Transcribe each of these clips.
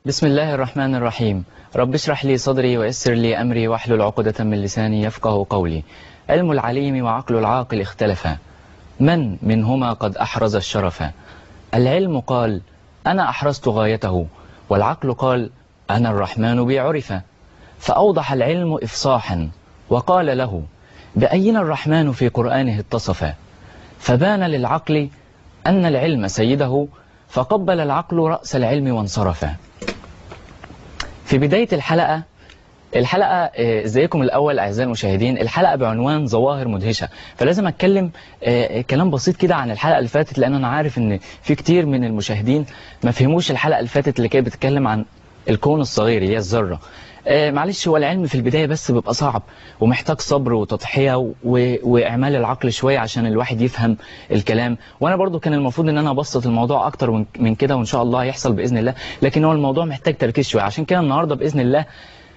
بسم الله الرحمن الرحيم. رب اشرح لي صدري ويسر لي أمري واحلل عقدة من لساني يفقه قولي. علم العليم وعقل العاقل اختلفا، من منهما قد أحرز الشرفا؟ العلم قال أنا أحرزت غايته، والعقل قال أنا الرحمن بي عرفا. فأوضح العلم إفصاحا وقال له بأين الرحمن في قرآنه اتصفا. فبان للعقل أن العلم سيده، فقبل العقل رأس العلم وانصرفا. في بداية الحلقة ازيكم الأول أعزائي المشاهدين. الحلقة بعنوان ظواهر مدهشة، فلازم أتكلم كلام بسيط كده عن الحلقة اللي فاتت، لأن أنا عارف إن في كتير من المشاهدين ما فهموش الحلقة اللي فاتت اللي كانت بتتكلم عن الكون الصغير اللي هي الذرة. معلش، هو العلم في البداية بس بيبقى صعب ومحتاج صبر وتضحية وإعمال العقل شوية عشان الواحد يفهم الكلام، وأنا برضو كان المفروض إن أنا أبسط الموضوع أكتر من كده، وإن شاء الله هيحصل بإذن الله، لكن هو الموضوع محتاج تركيز شوية. عشان كده النهاردة بإذن الله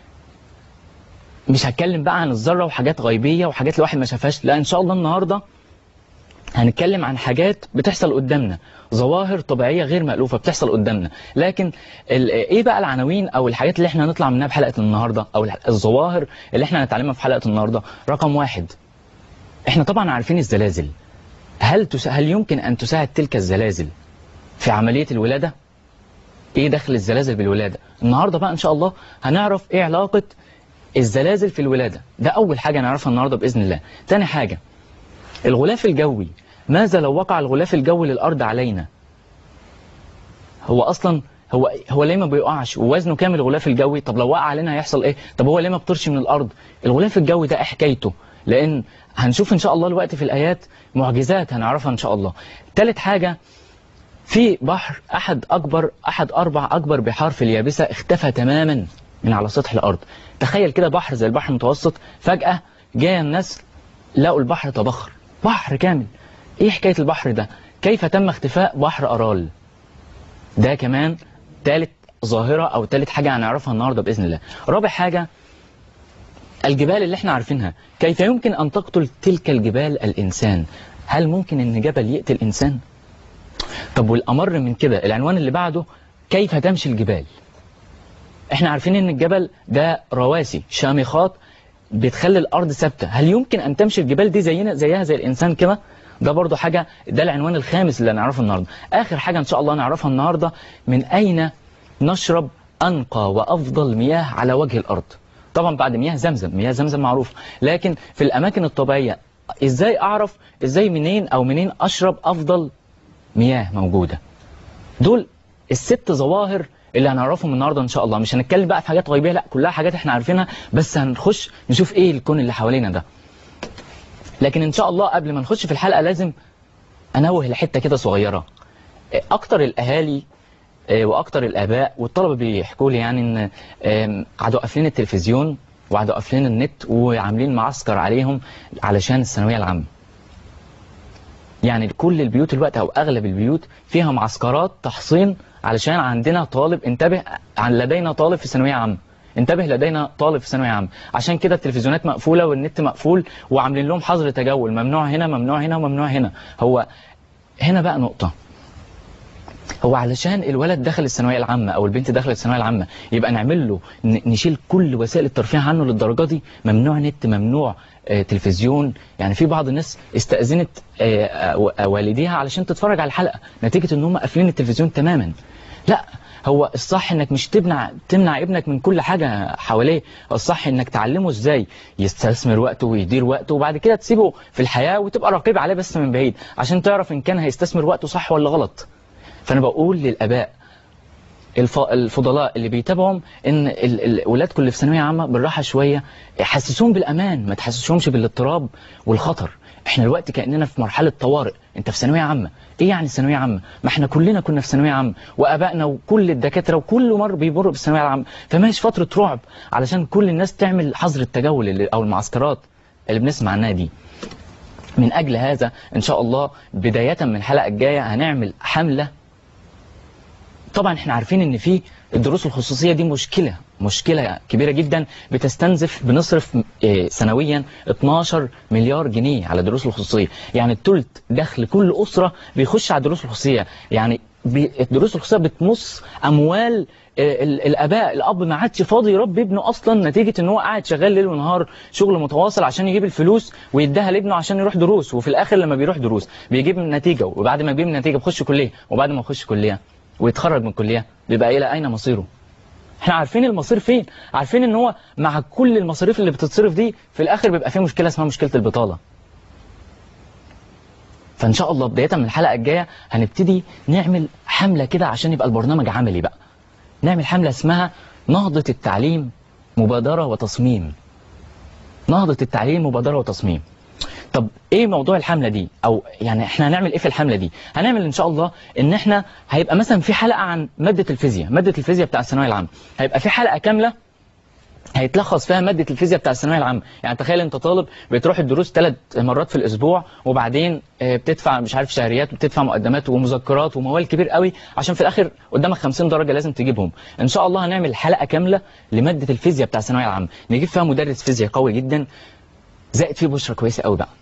مش هتكلم بقى عن الذرة وحاجات غيبية وحاجات الواحد ما شافهاش، لا، إن شاء الله النهاردة هنتكلم عن حاجات بتحصل قدامنا، ظواهر طبيعية غير مألوفة بتحصل قدامنا. لكن ايه بقى العناوين او الحاجات اللي احنا هنطلع منها بحلقة النهاردة، او الظواهر اللي احنا هنتعلمها في حلقة النهاردة؟ رقم واحد، احنا طبعا عارفين الزلازل. هل يمكن ان تساعد تلك الزلازل في عملية الولادة؟ ايه دخل الزلازل بالولادة؟ النهاردة بقى ان شاء الله هنعرف ايه علاقة الزلازل في الولادة. ده اول حاجة نعرفها النهاردة بإذن الله. تاني حاجة، الغلاف الجوي. ماذا لو وقع الغلاف الجوي للأرض علينا؟ هو أصلا هو ليه ما بيقعش؟ ووزنه كام الغلاف الجوي؟ طب لو وقع علينا هيحصل إيه؟ طب هو ليه ما بطرش من الأرض؟ الغلاف الجوي ده إيه حكايته؟ لأن هنشوف إن شاء الله الوقت في الآيات معجزات هنعرفها إن شاء الله. ثالث حاجة، في بحر أحد 4 أكبر بحار في اليابسة اختفى تماما من على سطح الأرض. تخيل كده بحر زي البحر المتوسط فجأة جاء الناس لقوا البحر تبخر، بحر كامل. ايه حكاية البحر ده؟ كيف تم اختفاء بحر أرال؟ ده كمان ثالث ظاهرة او ثالث حاجة هنعرفها النهاردة بإذن الله. رابع حاجة، الجبال اللي احنا عارفينها، كيف يمكن ان تقتل تلك الجبال الانسان؟ هل ممكن ان جبل يقتل انسان؟ طب والامر من كده العنوان اللي بعده، كيف تمشي الجبال؟ احنا عارفين ان الجبل ده رواسي شامخات بتخلي الارض ثابته، هل يمكن ان تمشي الجبال دي زيها زي الانسان كده؟ ده برضو حاجه، ده العنوان الخامس اللي هنعرفه النهارده. اخر حاجه ان شاء الله نعرفها النهارده، من اين نشرب انقى وافضل مياه على وجه الارض؟ طبعا بعد مياه زمزم معروف، لكن في الاماكن الطبيعيه ازاي اعرف منين اشرب افضل مياه موجوده؟ دول ال6 ظواهر اللي هنعرفهم النهارده ان شاء الله. مش هنتكلم بقى في حاجات غيبيه، لا، كلها حاجات احنا عارفينها، بس هنخش نشوف ايه الكون اللي حوالينا ده. لكن ان شاء الله قبل ما نخش في الحلقه لازم انوه لحته كده صغيره. اكتر الاهالي واكتر الاباء والطلبه بيحكوا لي يعني ان قعدوا قافلين التلفزيون وقعدوا قافلين النت وعاملين معسكر عليهم علشان الثانويه العامه. يعني كل البيوت الوقت او اغلب البيوت فيها معسكرات تحصين علشان عندنا طالب، انتبه، لدينا طالب في ثانويه عامه، انتبه، لدينا طالب في ثانويه عامه. عشان كده التلفزيونات مقفوله والنت مقفول وعاملين لهم حظر تجول، ممنوع هنا ممنوع هنا وممنوع هنا. هو هنا بقى نقطه، هو علشان الولد دخل الثانويه العامه او البنت دخلت الثانويه العامه يبقى نعمل له نشيل كل وسائل الترفيه عنه للدرجه دي؟ ممنوع نت، ممنوع تلفزيون. يعني في بعض الناس استأذنت والديها علشان تتفرج على الحلقه نتيجه ان هم قافلين التلفزيون تماما. لا، هو الصح انك مش تمنع ابنك من كل حاجه حواليه، الصح انك تعلمه ازاي يستثمر وقته ويدير وقته، وبعد كده تسيبه في الحياه وتبقى رقيب عليه بس من بعيد عشان تعرف ان كان هيستثمر وقته صح ولا غلط. فأنا بقول للآباء الفضلاء اللي بيتابعهم إن الأولاد اللي في ثانوية عامة بالراحة شوية، حسسوهم بالأمان، ما تحسسهمش بالاضطراب والخطر. إحنا الوقت كأننا في مرحلة طوارئ. أنت في ثانوية عامة، إيه يعني ثانوية عامة؟ ما إحنا كلنا كنا في ثانوية عامة، وآبائنا وكل الدكاترة وكل مر بيمر بالثانوية العامة، فما هيش فترة رعب علشان كل الناس تعمل حظر التجول أو المعسكرات اللي بنسمع عنها دي. من أجل هذا إن شاء الله بداية من الحلقة الجاية هنعمل حملة. طبعا احنا عارفين ان في الدروس الخصوصية دي مشكلة كبيرة جدا، بنصرف سنويا 12 مليار جنيه على الدروس الخصوصية. يعني الثلث دخل كل أسرة بيخش على الدروس الخصوصية. يعني الدروس الخصوصية بتمص أموال الاب ما عادش فاضي يربي ابنه اصلا، نتيجه ان هو قاعد شغال ليل ونهار شغل متواصل عشان يجيب الفلوس ويديها لابنه عشان يروح دروس، وفي الاخر لما بيروح دروس بيجيب نتيجه، وبعد ما يجيب نتيجه بيخش كليه، وبعد ما يخش كليه ويتخرج من الكليه بيبقى الى اين مصيره؟ احنا عارفين المصير فين، عارفين ان هو مع كل المصاريف اللي بتتصرف دي في الاخر بيبقى فيه مشكله اسمها مشكله البطاله. فان شاء الله بدايه من الحلقه الجايه هنبتدي نعمل حمله كده عشان يبقى البرنامج عملي بقى. نعمل حمله اسمها نهضه التعليم مبادره وتصميم. نهضه التعليم مبادره وتصميم. طب ايه موضوع الحمله دي؟ او يعني احنا هنعمل ايه في الحمله دي؟ هنعمل ان شاء الله ان احنا هيبقى مثلا في حلقه عن ماده الفيزياء، ماده الفيزياء بتاع الثانويه العامه، هيبقى في حلقه كامله هيتلخص فيها ماده الفيزياء بتاع الثانويه العامه. يعني تخيل انت طالب بتروح الدروس 3 مرات في الاسبوع، وبعدين بتدفع مش عارف شهريات وبتدفع مقدمات ومذكرات وموال كبير قوي عشان في الاخر قدامك 50 درجه لازم تجيبهم. ان شاء الله هنعمل حلقه كامله لماده الفيزياء بتاع الثانويه العامه، نجيب فيها مدرس فيزياء قوي جدا، زائد فيه بشرة كويسه قوي بقى.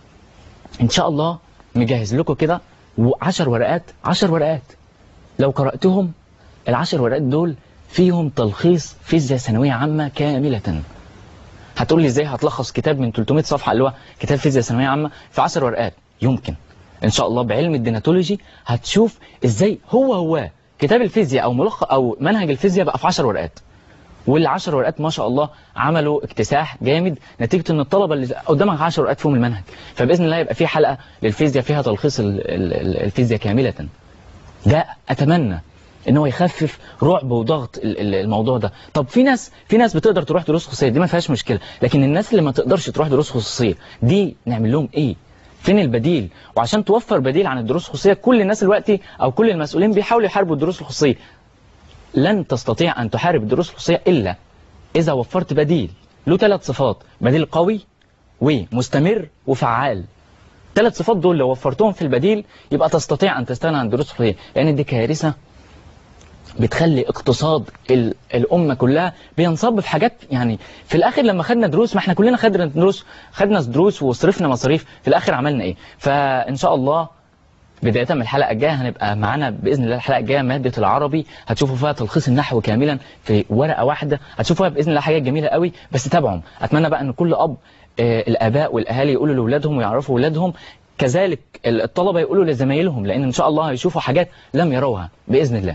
ان شاء الله مجهز لكم كده 10 ورقات، 10 ورقات لو قراتهم ال10 ورقات دول فيهم تلخيص فيزياء ثانويه عامه كامله. هتقول لي ازاي هتلخص كتاب من 300 صفحه اللي هو كتاب فيزياء ثانويه عامه في 10 ورقات؟ يمكن ان شاء الله بعلم الديناتولوجي هتشوف ازاي هو كتاب الفيزياء او ملخص او منهج الفيزياء بقى في 10 ورقات. وال10 ورقات ما شاء الله عملوا اكتساح جامد نتيجه ان الطلبه اللي قدامك 10 ورقات فيهم المنهج. فباذن الله يبقى في حلقه للفيزياء فيها تلخيص الفيزياء كامله. ده اتمنى ان هو يخفف رعب وضغط الموضوع ده. طب في ناس بتقدر تروح دروس خصوصيه، دي ما فيهاش مشكله، لكن الناس اللي ما تقدرش تروح دروس خصوصيه دي نعمل لهم ايه؟ فين البديل؟ وعشان توفر بديل عن الدروس الخصوصيه كل الناس دلوقتي او كل المسؤولين بيحاولوا يحاربوا الدروس الخصوصيه. لن تستطيع ان تحارب الدروس الخصوصيه الا اذا وفرت بديل له 3 صفات: بديل قوي ومستمر وفعال. 3 صفات دول لو وفرتهم في البديل يبقى تستطيع ان تستغنى عن الدروس الخصوصيه، لان دي كارثه بتخلي اقتصاد الأمة كلها بينصب في حاجات. يعني في الآخر لما خدنا دروس، ما احنا كلنا خدنا دروس وصرفنا مصاريف، في الآخر عملنا ايه؟ فإن شاء الله بداية من الحلقة الجاية هنبقى معانا بإذن الله الحلقة الجاية مادة العربي، هتشوفوا فيها تلخيص النحو كاملا في ورقة واحدة، هتشوفوا فيها بإذن الله حاجات جميلة قوي. بس تابعهم، أتمنى بقى أن كل أب الآباء والأهالي يقولوا لأولادهم ويعرفوا أولادهم، كذلك الطلبة يقولوا لزمايلهم، لأن إن شاء الله هيشوفوا حاجات لم يروها بإذن الله.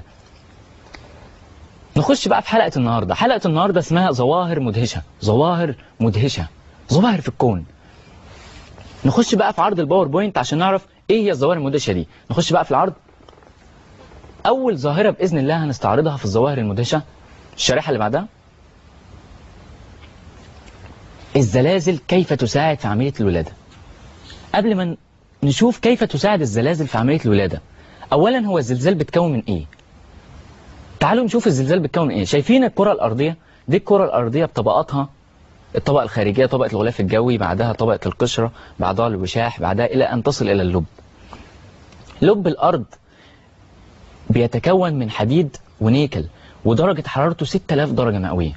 نخش بقى في حلقة النهاردة. حلقة النهاردة اسمها ظواهر مدهشة. ظواهر مدهشة، ظواهر في الكون. نخش بقى في عرض الباوربوينت عشان نعرف ايه هي الظواهر المدهشة دي. نخش بقى في العرض. أول ظاهرة بإذن الله هنستعرضها في الظواهر المدهشة، الشريحة اللي بعدها، الزلازل كيف تساعد في عملية الولادة. قبل ما نشوف كيف تساعد الزلازل في عملية الولادة، أولا هو الزلزال بيتكون من ايه؟ تعالوا نشوف الزلزال بيتكون من ايه. شايفين الكرة الأرضية؟ دي الكرة الأرضية بطبقاتها، الطبقة الخارجية طبقة الغلاف الجوي، بعدها طبقة القشرة، بعدها الوشاح، بعدها إلى أن تصل إلى اللب. لب الأرض بيتكون من حديد ونيكل، ودرجة حرارته 6000 درجة مئوية.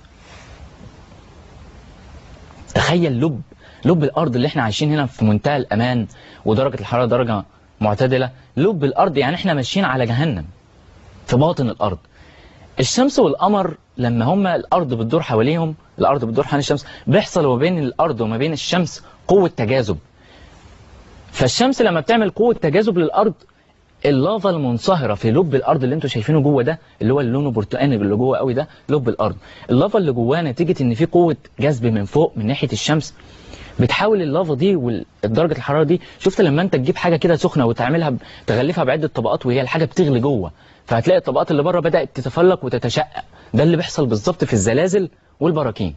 تخيل لب الأرض اللي احنا عايشين هنا في منتهى الأمان ودرجة الحرارة درجة معتدلة. لب الأرض يعني احنا ماشيين على جهنم في باطن الأرض. الشمس والقمر لما هما الأرض بتدور حواليهم، الأرض بتدور حوالين الشمس، بيحصل ما بين الأرض وما بين الشمس قوة تجاذب. فالشمس لما بتعمل قوة تجاذب للأرض، اللافا المنصهرة في لب الأرض اللي انتوا شايفينه جوه ده، اللي هو اللون برتقاني اللي جوه قوي ده لب الأرض، اللافا اللي جواه نتيجة ان في قوة جذب من فوق من ناحية الشمس، بتحاول اللافا دي ودرجة الحرارة دي. شفت لما انت تجيب حاجة كده سخنة وتعملها تغلفها بعدة طبقات وهي الحاجة بتغلي جوه، فهتلاقي الطبقات اللي بره بدأت تتفلق وتتشقق. ده اللي بيحصل بالظبط في الزلازل والبراكين.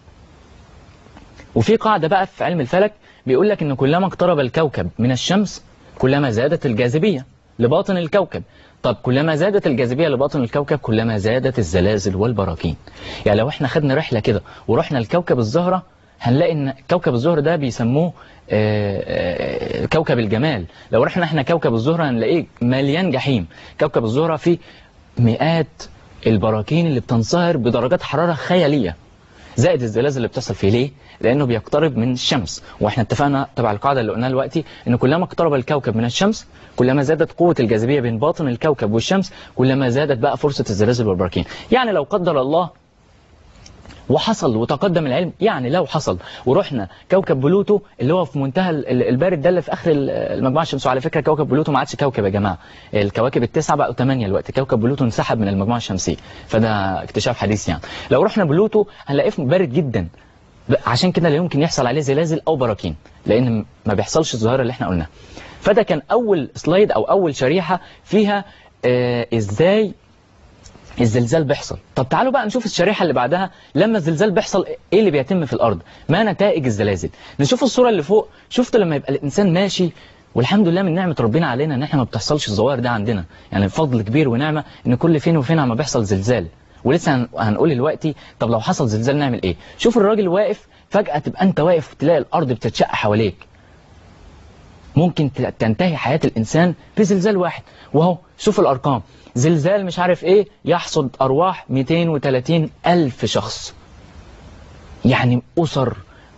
وفي قاعدة بقى في علم الفلك بيقول لك ان كلما اقترب الكوكب من الشمس كلما زادت الجاذبية لباطن الكوكب. طب كلما زادت الجاذبية لباطن الكوكب كلما زادت الزلازل والبراكين. يعني لو احنا خدنا رحلة كده ورحنا لكوكب الزهرة، هنلاقي ان كوكب الزهرة ده بيسموه كوكب الجمال. لو رحنا احنا كوكب الزهرة هنلاقيه مليان جحيم. كوكب الزهرة فيه مئات البراكين اللي بتنصهر بدرجات حرارة خيالية. زائد الزلازل اللي بتحصل فيه. ليه؟ لانه بيقترب من الشمس، واحنا اتفقنا تبع القاعده اللي قلناها دلوقتي ان كلما اقترب الكوكب من الشمس كلما زادت قوه الجاذبيه بين باطن الكوكب والشمس، كلما زادت بقى فرصه الزلازل والبراكين. يعني لو قدر الله وحصل وتقدم العلم، يعني لو حصل ورحنا كوكب بلوتو اللي هو في منتهى البارد ده اللي في اخر المجموعه الشمسيه، على فكره كوكب بلوتو ما عادش كوكب يا جماعه، الكواكب التسعه بقوا 8 دلوقتي، كوكب بلوتو انسحب من المجموعه الشمسيه، فده اكتشاف حديث يعني. لو رحنا بلوتو هنلاقيه بارد جدا، عشان كده لا يمكن يحصل عليه زلازل او براكين، لان ما بيحصلش الظاهره اللي احنا قلناها. فده كان اول سلايد او اول شريحه فيها ازاي الزلزال بيحصل. طب تعالوا بقى نشوف الشريحة اللي بعدها، لما الزلزال بيحصل ايه اللي بيتم في الارض، ما نتائج الزلازل. نشوف الصورة اللي فوق. شفتوا لما يبقى الانسان ماشي، والحمد لله من نعمة ربنا علينا ان احنا ما بتحصلش الظواهر ده عندنا، يعني فضل كبير ونعمة ان كل فين وفين عم بيحصل زلزال. ولسه هنقول دلوقتي طب لو حصل زلزال نعمل ايه. شوف الراجل واقف، فجأة تبقى انت واقف تلاقي الارض بتتشق حواليك. ممكن تنتهي حياة الانسان بزلزال واحد. وهو شوف الارقام، زلزال مش عارف ايه يحصد ارواح 230 الف شخص، يعني اسر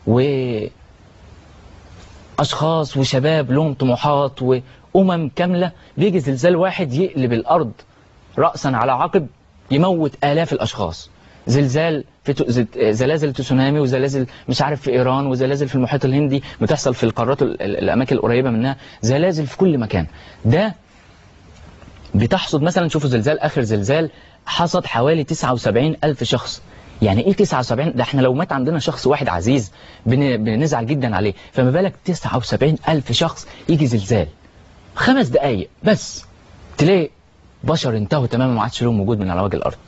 واشخاص وشباب لهم طموحات وامم كاملة، بيجي زلزال واحد يقلب الارض رأسا على عقب، يموت آلاف الاشخاص. زلزال في زلازل تسونامي، وزلازل مش عارف في ايران، وزلازل في المحيط الهندي بتحصل في القارات الاماكن القريبة منها، زلازل في كل مكان. ده بتحصد مثلا، شوفوا زلزال اخر زلزال حصد حوالي 79 الف شخص. يعني ايه 79؟ ده احنا لو مات عندنا شخص واحد عزيز بنزعل جدا عليه، فما بالك 79 الف شخص يجي زلزال 5 دقايق بس تلاقي بشر انتهوا تماما ما عادش لهم وجود من على وجه الارض.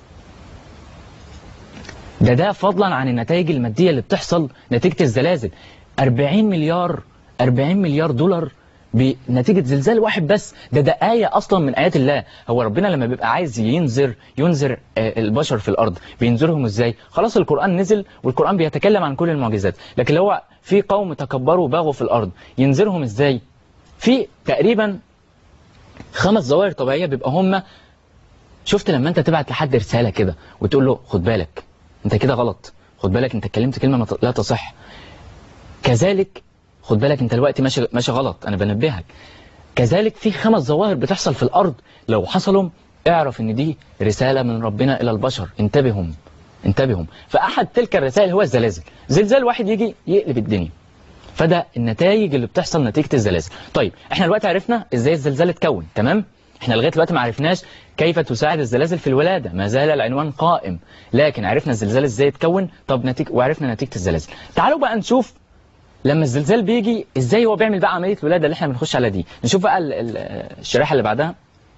ده فضلا عن النتائج المادية اللي بتحصل نتيجة الزلازل. 40 مليار دولار بنتيجة زلزال واحد بس. ده آية أصلا من آيات الله. هو ربنا لما بيبقى عايز ينذر البشر في الأرض بينذرهم إزاي؟ خلاص القرآن نزل والقرآن بيتكلم عن كل المعجزات، لكن لو هو في قوم تكبروا وباغوا في الأرض ينذرهم إزاي؟ في تقريبا 5 ظواهر طبيعية بيبقى هم. شفت لما أنت تبعت لحد رسالة كده وتقول له خد بالك أنت كده غلط، خد بالك أنت اتكلمت كلمة لا تصح، كذلك خد بالك انت دلوقتي ماشي غلط، انا بنبهك. كذلك في 5 ظواهر بتحصل في الارض لو حصلوا اعرف ان دي رسالة من ربنا الى البشر، انتبههم. فاحد تلك الرسائل هو الزلازل. زلزال واحد يجي يقلب الدنيا. فده النتائج اللي بتحصل نتيجة الزلازل. طيب احنا دلوقتي عرفنا ازاي الزلزال اتكون، تمام؟ احنا لغايه دلوقتي ما عرفناش كيف تساعد الزلازل في الولادة، ما زال العنوان قائم، لكن عرفنا الزلزال ازاي اتكون. طب وعرفنا نتيجة الزلازل. تعالوا بقى نشوف لما الزلزال بيجي ازاي هو بيعمل بقى عملية الولادة اللي احنا بنخش على دي. نشوف بقى الشريحة اللي بعدها.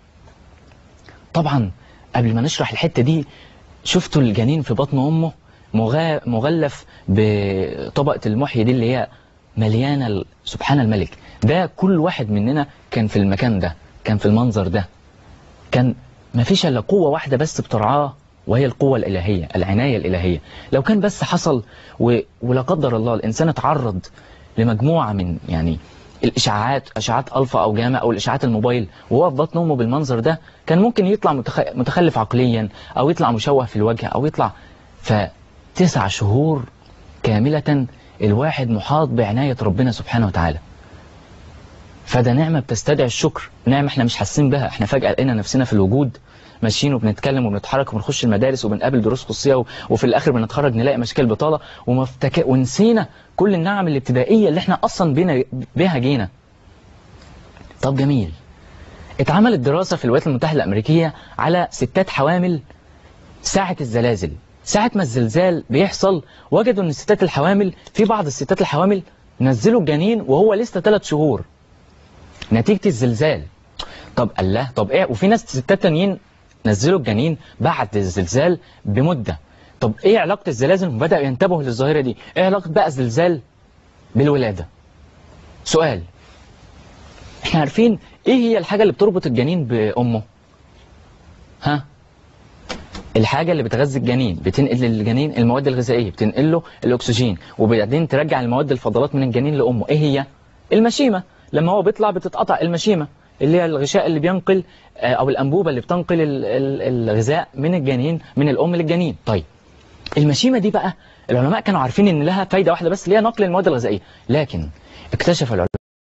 طبعا قبل ما نشرح الحتة دي، شفتوا الجنين في بطن امه مغلف بطبقة المحيي دي اللي هي مليانة سبحان الملك. ده كل واحد مننا كان في المكان ده، كان في المنظر ده، كان ما فيش الا قوة واحدة بس بترعاه، وهي القوة الإلهية، العناية الإلهية. لو كان بس حصل ولا قدر الله الإنسان اتعرض لمجموعة من يعني الإشعاعات، أشعات ألفا أو جاما أو الإشعاعات الموبايل وهو في بطن أمه بالمنظر ده، كان ممكن يطلع متخلف عقليا، أو يطلع مشوه في الوجه، أو يطلع. ف9 شهور كاملة الواحد محاط بعناية ربنا سبحانه وتعالى. فده نعمة بتستدعي الشكر، نعمة احنا مش حاسين بها. احنا فجأة لقينا نفسنا في الوجود ماشيين وبنتكلم وبنتحرك وبنخش المدارس وبنقابل دروس خصوصية، وفي الآخر بنتخرج نلاقي مشاكل بطالة ونسينا كل النعم الابتدائية اللي احنا أصلا بها جينا. طب جميل. اتعملت دراسة في الولايات المتحدة الأمريكية على ستات حوامل ساعة الزلازل. ساعة ما الزلزال بيحصل وجدوا ان الستات الحوامل، في بعض الستات الحوامل نزلوا الجنين وهو لسه 3 شهور نتيجة الزلزال. طب الله، طب ايه؟ وفي ناس ستات تانيين نزلوا الجنين بعد الزلزال بمدة. طب ايه علاقة الزلازل؟ بدأوا ينتبهوا للظاهرة دي. ايه علاقة بقى الزلزال بالولادة؟ سؤال. احنا عارفين ايه هي الحاجة اللي بتربط الجنين بأمه؟ ها؟ الحاجة اللي بتغذي الجنين، بتنقل للجنين المواد الغذائية، بتنقل له الأكسجين، وبعدين ترجع المواد الفضلات من الجنين لأمه. ايه هي؟ المشيمة. لما هو بيطلع بتتقطع المشيمة اللي هي الغشاء اللي بينقل أو الأنبوبة اللي بتنقل الغذاء من الجنين، من الأم للجنين. طيب المشيمة دي بقى العلماء كانوا عارفين ان لها فايده واحده بس، اللي هي نقل المواد الغذائيه، لكن اكتشف العلماء